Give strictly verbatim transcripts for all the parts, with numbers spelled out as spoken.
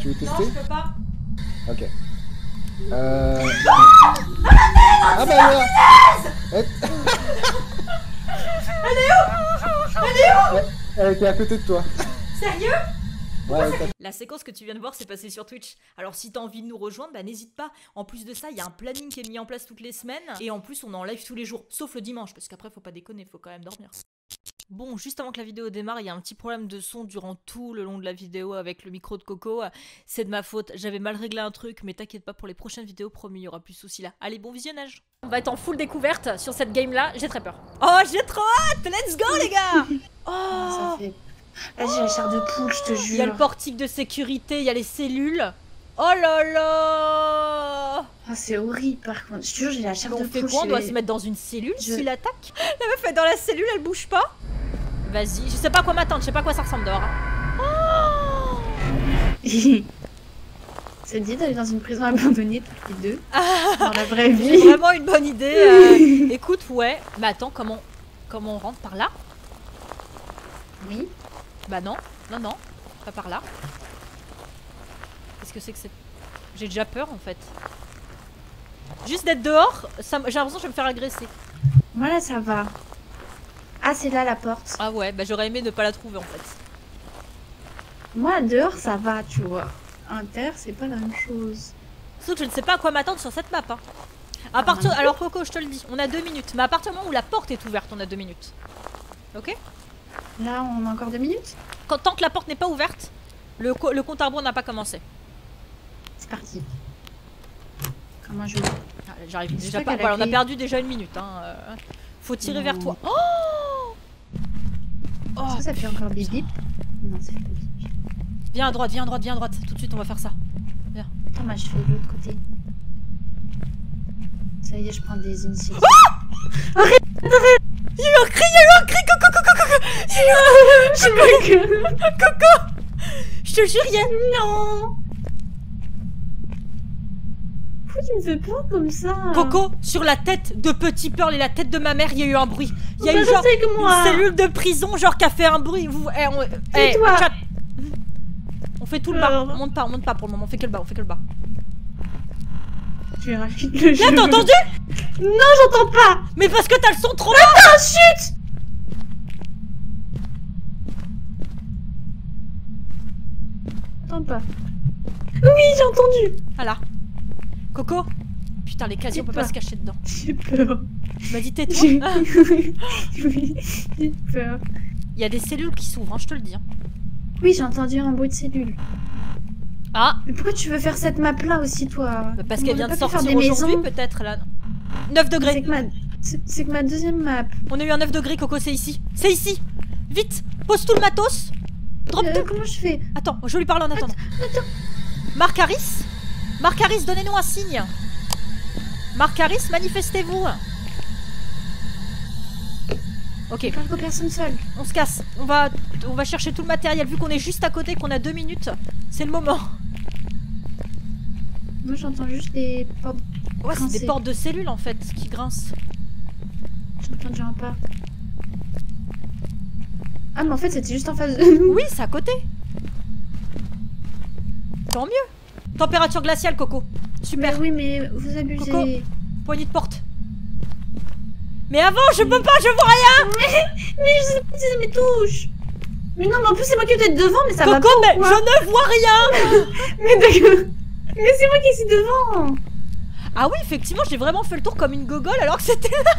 Tu veux tester? Non, je peux pas. Ok. Euh... Ah bah voilà. Elle est où? Elle est où? Elle était à côté de toi. Sérieux? Ouais, la séquence que tu viens de voir s'est passée sur Twitch. Alors si t'as envie de nous rejoindre, bah n'hésite pas. En plus de ça, il y a un planning qui est mis en place toutes les semaines. Et en plus, on est en live tous les jours. Sauf le dimanche, parce qu'après, faut pas déconner, faut quand même dormir. Bon, juste avant que la vidéo démarre, il y a un petit problème de son durant tout le long de la vidéo avec le micro de Coco. C'est de ma faute, j'avais mal réglé un truc, mais t'inquiète pas, pour les prochaines vidéos, promis, il y aura plus de soucis là. Allez, bon visionnage. On va être en full découverte sur cette game là, j'ai très peur. Oh, j'ai trop hâte, let's go les gars. Oh, ça fait... Là j'ai la chair de poule, je te jure. Il y a le portique de sécurité, il y a les cellules. Oh là là. Ah, c'est horrible par contre, je te jure j'ai la chair de poule. On fait quoi? On doit se mettre dans une cellule je... s'il attaque? La meuf est dans la cellule, elle bouge pas. Vas-y, je sais pas à quoi m'attendre, je sais pas à quoi ça ressemble dehors. Oh. Ça te dit d'aller dans une prison abandonnée toutes les deux? Dans la vraie vie. C'est vraiment une bonne idée. Euh, écoute, ouais. Mais attends, comment, comment on rentre par là? Oui. Bah non, non, non, pas par là. Qu'est-ce que c'est que c'est? J'ai déjà peur en fait. Juste d'être dehors, j'ai l'impression que je vais me faire agresser. Voilà, ça va. Ah, c'est là la porte. Ah ouais, bah j'aurais aimé ne pas la trouver en fait. Moi, dehors, ça va, tu vois. Inter, c'est pas la même chose. Sauf que je ne sais pas à quoi m'attendre sur cette map. Hein. À partir... Alors Coco, je te le dis, on a deux minutes. Mais à partir du moment où la porte est ouverte, on a deux minutes. Ok? Là, on a encore deux minutes? Quand, tant que la porte n'est pas ouverte, le, co le compte à rebours n'a pas commencé. C'est parti. Comment je... Ah, J'arrive déjà pas. Voilà, on a perdu déjà une minute. Hein. Euh, faut tirer non. vers toi. Oh, oh Est-ce que ça fait encore bip bip? Non, ça fait bip bip. Viens à droite, viens à droite, viens à droite. Tout de suite, on va faire ça. Viens. Attends, moi je fais de l'autre côté. Ça y est, je prends des initiatives. Oh, arrête, arrête. Il y a eu un cri, il y a eu un cri, Coco, Coco, Coco. Il y a eu un cri. Coco. Je te jure, il y a... Non. Pourquoi tu me fais peur comme ça? Coco, sur la tête de Petit Pearl et la tête de ma mère, il y a eu un bruit. Il y a bah, eu genre que moi. une cellule de prison genre qui a fait un bruit. Vous, eh, on, eh, toi. Chat. On fait tout le bas. On monte pas, on monte pas pour le moment. On fait que le bas, on fait que le bas. Tu le jeu. Là, t'as entendu? Non, j'entends pas. Mais parce que t'as le son trop bas. Attends, chut. J'entends pas. Oui, j'ai entendu. Voilà. Coco. Putain, les casiers, on peut pas se cacher dedans. J'ai peur. Tu m'as dit tais-toi. Ah. Oui, j'ai peur. Il y a des cellules qui s'ouvrent, hein, je te le dis. Hein. Oui, j'ai entendu un bruit de cellule. Ah. Mais pourquoi tu veux faire cette map là aussi, toi? Bah parce qu'elle vient de sortir aujourd'hui, peut-être là. neuf degrés. C'est que, ma... que ma deuxième map. On a eu un neuf degrés, Coco, c'est ici. C'est ici. Vite, pose tout le matos. Drop euh, tout. Comment je fais? Attends, je lui parle en attendant. Attends, attends. Marc Harris Marc Harris, donnez-nous un signe. Marc Harris, manifestez-vous. Ok. Je vois personne seule. On se casse. On va, on va chercher tout le matériel. Vu qu'on est juste à côté, qu'on a deux minutes, c'est le moment. Moi, j'entends juste des portes. Ouais, c'est des portes de cellules en fait qui grincent. J'entends déjà un pas. Ah, mais en fait, c'était juste en face de nous. Oui, c'est à côté. Tant mieux. Température glaciale, Coco. Super. Mais oui, mais vous abusez. Coco, poignée de porte. Mais avant, je peux pas, je vois rien. Mais, mais je sais pas si ça me touche. Mais non, mais en plus, c'est moi qui vais être devant, mais ça Coco, va pas. Mais je ne vois rien. Mais d'accord. Mais c'est moi qui suis devant. Ah oui, effectivement, j'ai vraiment fait le tour comme une gogole alors que c'était là.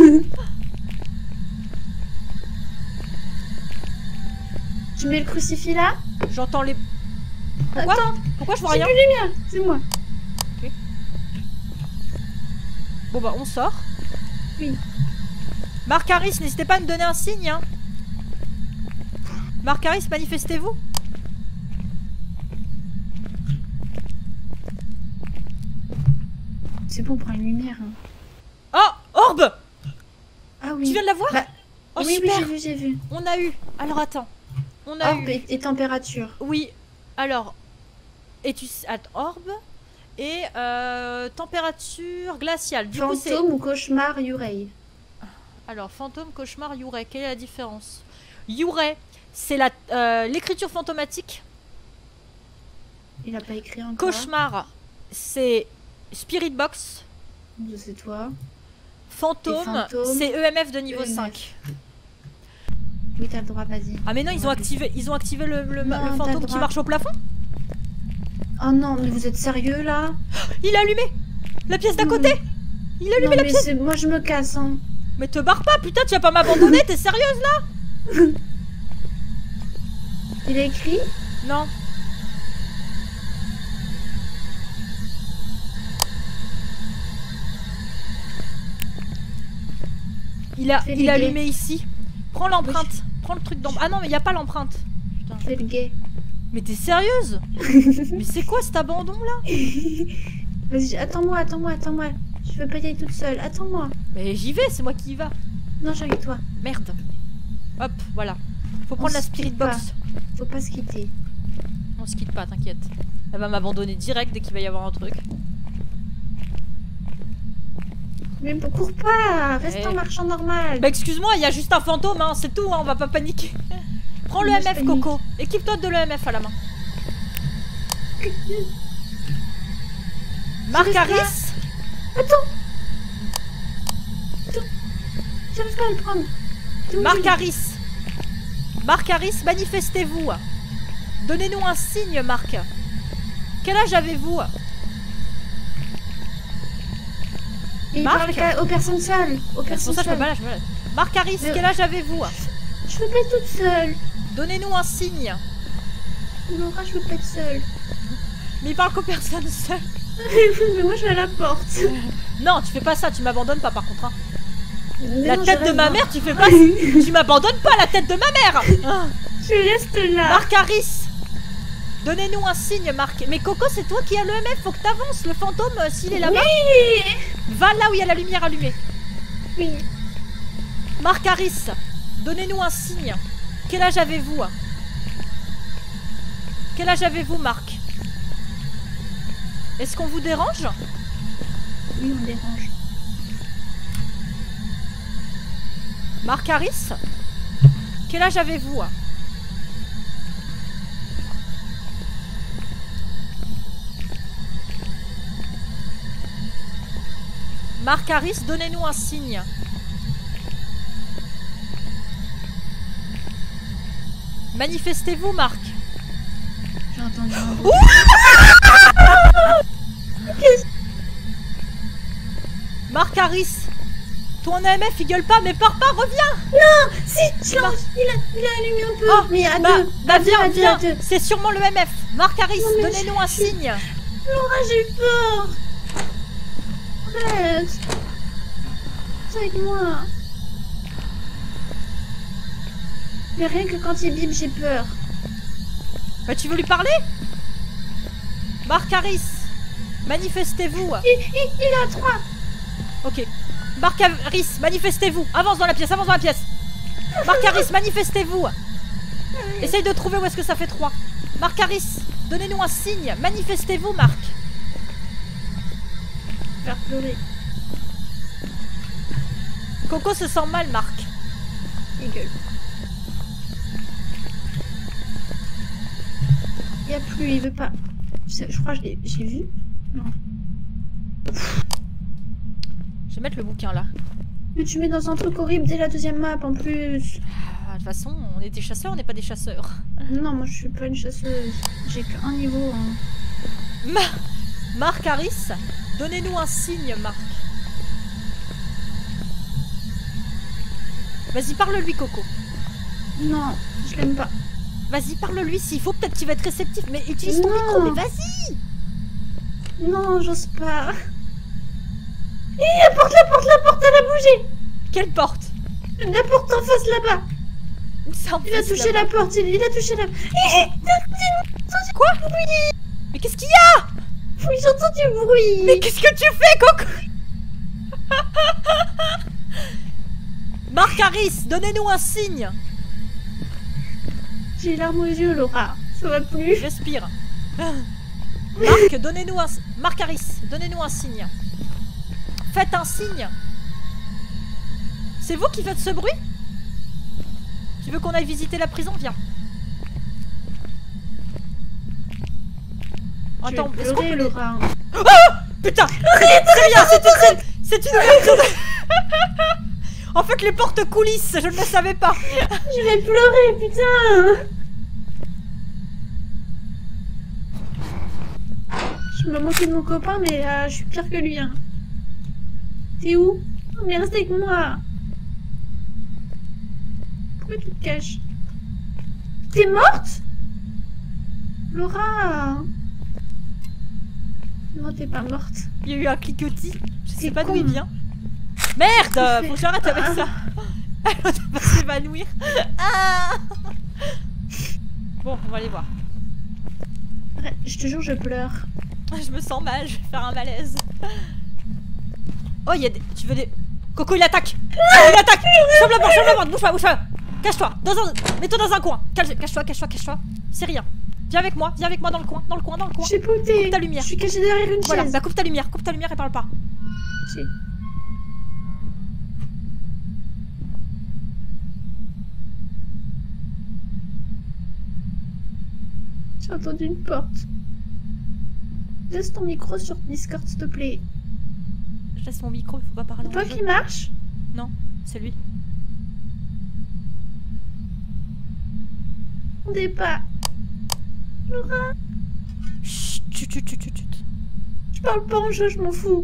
Tu mets le crucifix là? J'entends les... Pourquoi? Attends. Pourquoi je vois rien? C'est plus lumière, c'est moi. Ok. Bon bah, on sort. Oui. Marc Harris, n'hésitez pas à me donner un signe. Hein. Marc Harris, manifestez-vous. C'est bon, on prend une lumière. Hein. Oh, orbe. Ah oui. Tu viens de la voir? Bah, oh, oui, super. oui, j'ai vu, j'ai vu. On a eu. Alors attends. On a orbe eu. Et, et température. Oui. Alors. Et tu orbe et euh, température glaciale. Du Fantôme coup, ou cauchemar Yurei? Alors, fantôme, cauchemar, Yurei. Quelle est la différence? Yurei, c'est la euh, l'écriture fantomatique. Il a pas écrit encore. Cauchemar, c'est Spirit Box. C'est toi. Fantôme, fantôme, c'est E M F de niveau E M F. cinq. Oui, t'as le droit, vas-y. Ah mais non, ils ont activé, ils ont activé le, le, Non, le t'as fantôme le qui droit. marche au plafond. Oh non, mais vous êtes sérieux là? Il a allumé la pièce d'à Non, côté. Il a allumé Non, la mais pièce. c'est- moi je me casse, hein. Mais te barre pas, putain, tu vas pas m'abandonner, t'es sérieuse là? Il a écrit? Non. Il a, Fais il a les allumé ici. Prends l'empreinte. Prends le truc d'empreinte. Ah non, mais il y a pas l'empreinte. Putain. Fais le gay. Mais t'es sérieuse? Mais c'est quoi cet abandon là? Vas-y, attends-moi, attends-moi, attends-moi. Je veux pas y aller toute seule, attends-moi. Mais j'y vais, c'est moi qui y va. Non, je suis avec toi. Merde. Hop, voilà. Faut On prendre la se spirit quitte pas. box. Faut pas se quitter. On se quitte pas, t'inquiète. Elle va m'abandonner direct dès qu'il va y avoir un truc. Mais cours pas, reste Eh. en marchant normal. Bah excuse-moi, il y a juste un fantôme, hein, c'est tout, hein, on va pas paniquer. Prends le Moi, je M F, panique. Coco. Équipe-toi de l'E M F à la main. Marc reste là. Harris. J'arrive pas à le prendre. T'es où, Marc lui Harris. Marc Harris, manifestez-vous. Donnez-nous un signe, Marc. Quel âge avez-vous? Il Marc parle qu'à- aux personnes seules. Aux C'est personnes pour ça que je peux seules. pas là, je peux pas là. Marc Harris, Mais- quel âge avez-vous? Je veux pas être toute seule. Donnez-nous un signe. Laura, je veux pas être seule. Mais il parle qu'aux personnes seules. Mais moi, je vais à la porte. Non, tu fais pas ça, tu m'abandonnes pas par contre. hein. Mais La non, tête je de reste ma dans- mère, tu fais pas. Tu m'abandonnes pas la tête de ma mère. Ah. Je reste là. Marc Harris, donnez-nous un signe, Marc. Mais Coco, c'est toi qui as le M F, faut que t'avances. Le fantôme, euh, s'il est là-bas, Oui. va là où il y a la lumière allumée. Oui. Marc Harris, donnez-nous un signe. Quel âge avez-vous? Quel âge avez-vous, Marc? Est-ce qu'on vous dérange? Oui, on dérange. Marc Harris, quel âge avez-vous? Marc Harris, donnez-nous un signe. Manifestez-vous, Marc. J'ai entendu un bruit. Marc Harris, ton E M F il gueule pas, mais pars pas, reviens. Si, je lance. Il a, il a allumé un peu. Oh, mais à Bah, deux. bah à deux, viens, à deux, viens. à deux. C'est sûrement le M F. Marc Harris, Non, mais donnez-nous je- un je- signe. Laura, j'ai eu peur. Arrête. C'est avec moi. Mais rien que quand il bip, j'ai peur. Bah tu veux lui parler? Marc Harris, manifestez-vous. Il, il, il est à trois. Ok. Marc Harris, manifestez-vous. Avance dans la pièce, avance dans la pièce. Marc Harris, manifestez-vous. Essaye de trouver où est-ce que ça fait trois. Marc Harris, donnez-nous un signe. Manifestez-vous, Marc. Faire pleurer. Coco se sent mal, Marc. Il gueule. Il y a plus, il veut pas. Je, sais- je crois que je l'ai- j'ai vu. Je vais mettre le bouquin là. Mais tu mets dans un truc horrible dès la deuxième map en plus. Ah, de toute façon, on est des chasseurs, on n'est pas des chasseurs. Non, moi je suis pas une chasseuse. J'ai qu'un niveau. Hein. Ma Marc Harris, donnez-nous un signe, Marc. Vas-y, parle-lui, Coco. Non, je l'aime pas. Vas-y, parle-lui s'il faut, peut-être qu'il va être réceptif. Mais utilise ton Non. micro, mais vas-y. Non, j'ose pas. Hé, la porte, la porte, la porte, elle a bougé. Quelle porte? La porte en face là-bas. Ça en Il a face, touché là-bas. la porte, il, il a touché la. Hé, Quoi? Mais qu'est-ce qu'il y a? oui, j'entends du bruit. Mais qu'est-ce que tu fais, Coco? Marc Harris, donnez-nous un signe. J'ai les larmes aux yeux, Laura. Ça va plus. Respire. Marc, donnez-nous un... Marc Harris, donnez-nous un signe. Faites un signe. C'est vous qui faites ce bruit? Tu veux qu'on aille visiter la prison? Viens. Je Attends, vais est-ce qu'on pleurer, peut les... Laura. Putain, c'est rien, c'est une scène, c'est une ouverture de... En fait, les portes coulissent, je ne le savais pas. Je vais pleurer, putain. Je me moquais de mon copain, mais euh, je suis pire que lui. Hein. T'es où? Oh, mais reste avec moi. Pourquoi tu te caches? T'es morte? Laura. Non, t'es pas morte. Il y a eu un cliquetis, je sais C'est pas d'où con. il vient. Merde, fait- faut que j'arrête avec ça. Elle va pas s'évanouir. Ah bon, on va aller voir. Arrête, je te jure, je pleure. Je me sens mal, je vais faire un malaise. Oh, il y a des... Tu veux des... Coco, il attaque. Il attaque. Sauve la porte, sauve la porte, bouge pas, bouge pas. Cache-toi, dans un... mets-toi dans un coin. Cache- Cache-toi, cache-toi, cache-toi. C'est rien. Viens avec moi, viens avec moi dans le coin, dans le coin, dans le coin. Je sais pas où t'es. Coupe ta lumière. Je suis cachée derrière une Voilà, chaise. bah coupe ta lumière, coupe ta lumière et parle pas. Si. J'ai entendu une porte. Laisse ton micro sur Discord, s'il te plaît. Je laisse mon micro, il faut pas parler en Toi jeu. qui marche? Non, c'est lui. On n'est pas. Laura, Chut, chut, chut, chut, chut, chut. je parle pas en jeu, je m'en fous.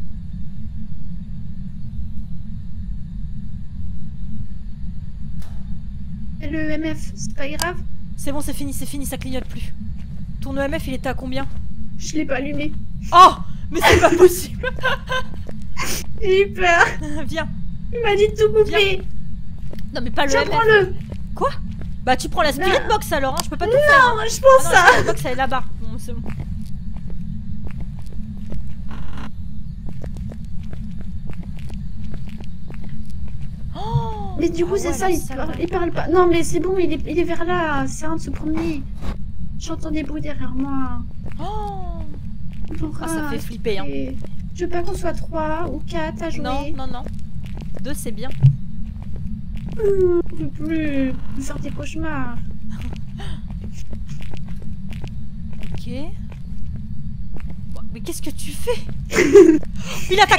Et le E M F, c'est pas grave? C'est bon, c'est fini, c'est fini, ça clignote plus. Ton E M F, il était à combien? Je l'ai pas allumé. Oh, mais c'est pas possible. J'ai eu peur. Viens. Il m'a dit de tout couper. Non, mais pas le Tiens, E M F. prends-le. Quoi? Bah, tu prends la spirit Non. box alors, hein, je peux pas tout faire. hein. Non, je pense Ah non, ça. la spirit box, elle est là-bas. Bon, c'est bon. Oh, Mais du coup, ah c'est ouais, ça, la il salle, parle, ouais. il parle pas. Non, mais c'est bon, il est, il est vers là. C'est un de se promener. J'entends des bruits derrière moi. Oh. Laura, Ah, ça fait flipper, hein. et- Je veux pas qu'on soit trois ou quatre à jouer. Non, non, non. Deux, c'est bien. Mmh, je peux plus me faire des cauchemars. Ok. Bon, mais qu'est-ce que tu fais? Il attaque.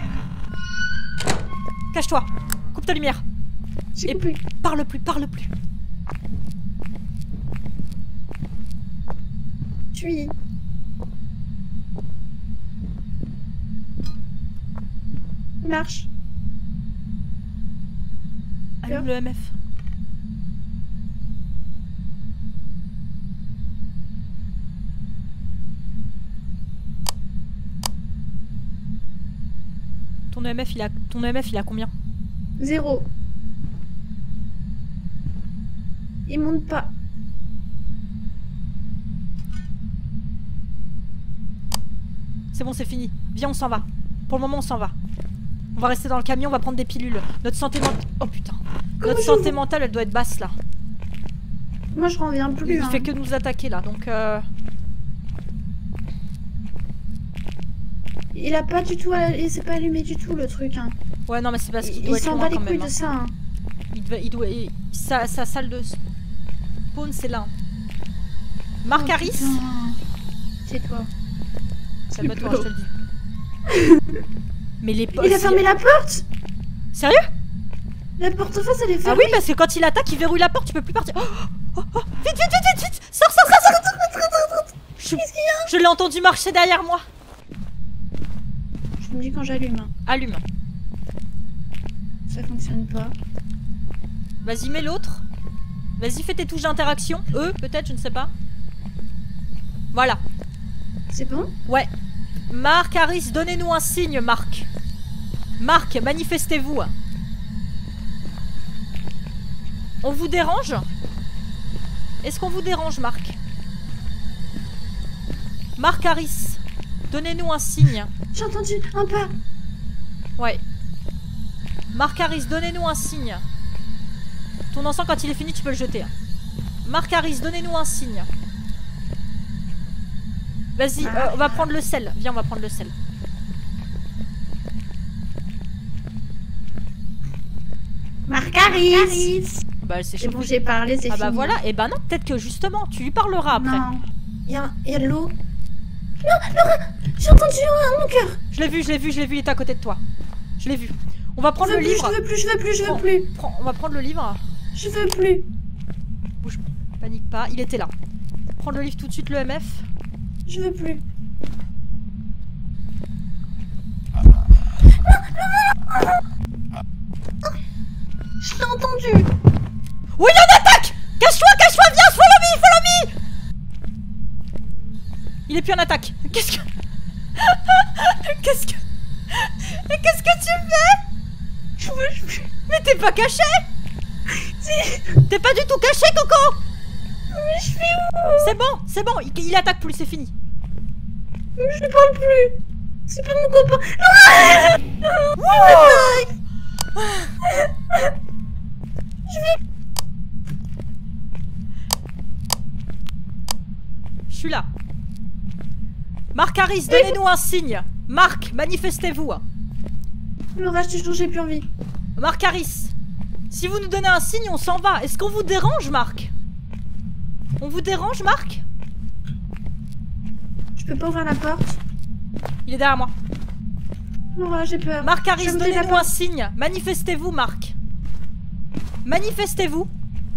Cache-toi. Coupe ta lumière. J'ai Et- coupé. Parle plus, parle plus. Suis. Il marche. Allume le M F. Ton E M F, il a, ton E M F, il a combien? Zéro. Il monte pas. C'est bon, c'est fini. Viens, on s'en va. Pour le moment, on s'en va. On va rester dans le camion, on va prendre des pilules. Notre santé mentale... Oh putain. Comment Notre je santé vous- mentale, elle doit être basse, là. Moi, je reviens plus. Il hein. fait que nous attaquer, là. Donc, euh... Il a pas du tout. Il s'est pas allumé du tout le truc. Hein. Ouais, non, mais c'est parce qu'il Il, doit il être s'en loin bat les quand couilles même. de hein. ça. Hein. Il, doit, il doit... il- Sa, sa salle de spawn, c'est là. Marc Oh, Harris. putain. Tais-toi. Calme-toi, je te le dis. Mais les Il a fermé la porte. Sérieux? La porte en face, elle est Ah fermée. oui, parce que quand il attaque, il verrouille la porte, tu peux plus partir. Oh, oh, oh. Vite, vite, vite, vite, vite. Sors, sors, sors, sors. Je, je l'ai entendu marcher derrière moi. Je me dis quand j'allume. Hein. Allume. Ça fonctionne pas. Vas-y, mets l'autre. Vas-y, fais tes touches d'interaction. Eux, peut-être, je ne sais pas. Voilà. C'est bon? Ouais. Marc Harris, donnez-nous un signe, Marc. Marc, manifestez-vous. On vous dérange? Est-ce qu'on vous dérange, Marc? Marc Harris, donnez-nous un signe. J'ai entendu un pas. Ouais. Marc Harris, donnez-nous un signe. Ton encens, quand il est fini, tu peux le jeter. hein. Marc Harris, donnez-nous un signe. Vas-y, euh, on va prendre le sel. Viens, on va prendre le sel. Marc Harris. Bah, c'est C'est chaud. bon, j'ai parlé, c'est Ah fini. bah voilà, et bah non, peut-être que justement, tu lui parleras après. Non. Il y a, il y a de l'eau. Non, Laura, j'ai entendu un mon cœur. Je l'ai vu, je l'ai vu, je l'ai vu, il était à côté de toi. Je l'ai vu. On va prendre Je veux le plus, livre. je veux plus, je veux plus, je veux Prends- plus. prends- on va prendre le livre. Je veux plus. Bouge, panique pas, il était là. Prendre le livre tout de suite, le M F. Je veux plus. Je l'ai entendu. Oui, il y a une attaque. Cache-toi, cache-toi, viens, follow me, follow me. Il est plus en attaque. Qu'est-ce que... Qu'est-ce que... Mais qu'est-ce que tu fais? Je veux, je veux. Mais t'es pas caché. Si. T'es pas du tout caché, Coco. Mais je fais où? C'est bon, c'est bon, il, il attaque plus, c'est fini. Je ne parle plus. C'est pas mon copain. Non. Je vais. Je suis là. Marc Harris, donnez-nous un signe. Marc, manifestez-vous. Laura, je te jure, j'ai plus envie. Marc Harris, si vous nous donnez un signe, on s'en va. Est-ce qu'on vous dérange, Marc? On vous dérange, Marc? Je peux pas ouvrir la porte. Il est derrière moi. Laura, j'ai peur. Marc Harris, Je me fais la donnez-nous un porte. signe. Manifestez-vous, Marc. Manifestez-vous.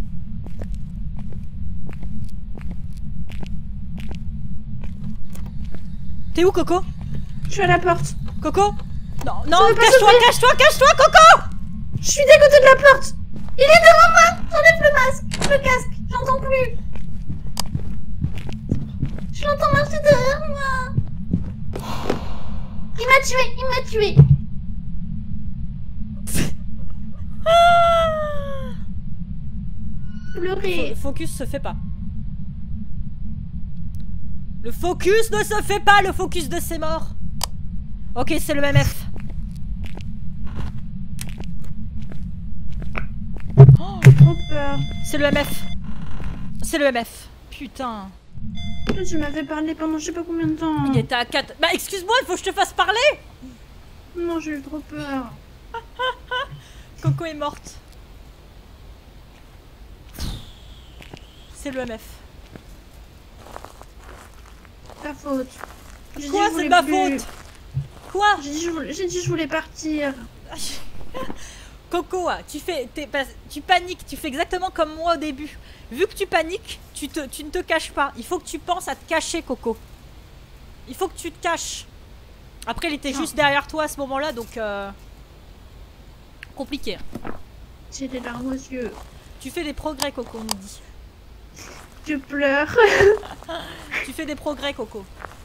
T'es où, Coco? Je suis à la porte. Coco? Non, non, veux pas cache-toi, s'ouvrir. cache-toi, cache-toi, Coco! Je suis d'un côté de la porte. Il est devant moi. J'enlève le masque, le casque. J'entends plus. Je l'entends marcher derrière moi. Il m'a tué, il m'a tué. Pleurer. Fo- Focus se fait pas. Le focus ne se fait pas, le focus de ses morts. Ok, c'est le M F. Oh, J'ai trop peur. c'est le M F. C'est le M F. Putain. Tu m'avais parlé pendant je sais pas combien de temps. Il était à quatre. Bah, excuse-moi, il faut que je te fasse parler. Non, j'ai eu trop peur. Coco est morte. C'est le M F. Ta faute. J'ai dit Quoi, je c'est voulais de ma plus. faute? Quoi? J'ai dit, je voulais- j'ai dit je voulais partir. Coco, tu fais, t'es pas- tu paniques, tu fais exactement comme moi au début. Vu que tu paniques, tu, te, tu ne te caches pas. Il faut que tu penses à te cacher, Coco. Il faut que tu te caches. Après, il était Non. juste derrière toi à ce moment-là, donc euh, compliqué. J'ai des larmes aux yeux. Tu fais des progrès, Coco, on nous dit. Je pleure. Tu fais des progrès, Coco.